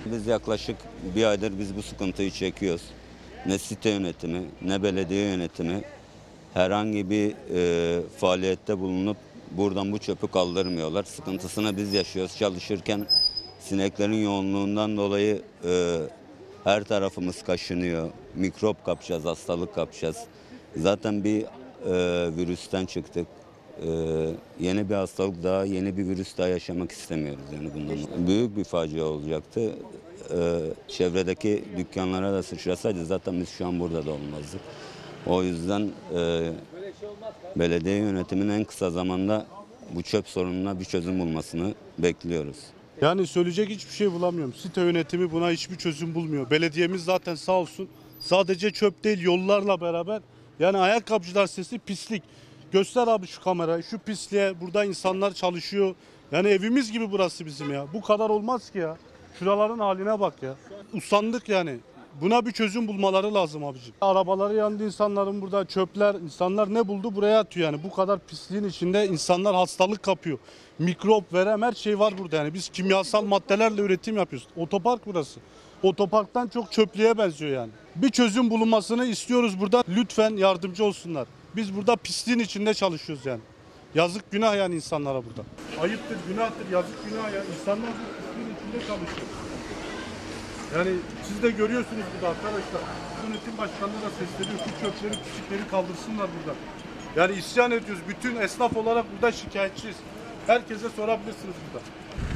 Biz yaklaşık bir aydır biz bu sıkıntıyı çekiyoruz. Ne site yönetimi ne belediye yönetimi herhangi bir faaliyette bulunup buradan bu çöpü kaldırmıyorlar. Sıkıntısını biz yaşıyoruz. Çalışırken sineklerin yoğunluğundan dolayı her tarafımız kaşınıyor. Mikrop kapacağız, hastalık kapacağız. Zaten bir virüsten çıktık. Yeni bir hastalık daha, yeni bir virüs daha yaşamak istemiyoruz yani bundan. Büyük bir facia olacaktı. Çevredeki dükkanlara da sıçrasaydı zaten biz şu an burada da olmazdık. O yüzden belediye yönetiminin en kısa zamanda bu çöp sorununa bir çözüm bulmasını bekliyoruz. Yani söyleyecek hiçbir şey bulamıyorum. Site yönetimi buna hiçbir çözüm bulmuyor. Belediyemiz zaten sağ olsun sadece çöp değil yollarla beraber yani ayakkabıcılar sesi pislik. Göster abi şu kamerayı, şu pisliğe, burada insanlar çalışıyor. Yani evimiz gibi burası bizim ya. Bu kadar olmaz ki ya. Şuraların haline bak ya. Usandık yani. Buna bir çözüm bulmaları lazım abicim. Arabaları yandı insanların burada, çöpler, insanlar ne buldu buraya atıyor yani. Bu kadar pisliğin içinde insanlar hastalık kapıyor. Mikrop, verem her şey var burada yani. Biz kimyasal maddelerle üretim yapıyoruz. Otopark burası. Otoparktan çok çöplüğe benziyor yani. Bir çözüm bulunmasını istiyoruz burada. Lütfen yardımcı olsunlar. Biz burada pisliğin içinde çalışıyoruz yani. Yazık günah yani insanlara burada. Ayıptır, günahtır, yazık günah ya. İnsanlar bu pisliğin içinde çalışıyor. Yani siz de görüyorsunuz burada arkadaşlar. Yönetim başkanları da sesleniyor. Şu çöpleri, pislikleri kaldırsınlar burada. Yani isyan ediyoruz. Bütün esnaf olarak burada şikayetçiyiz. Herkese sorabilirsiniz burada.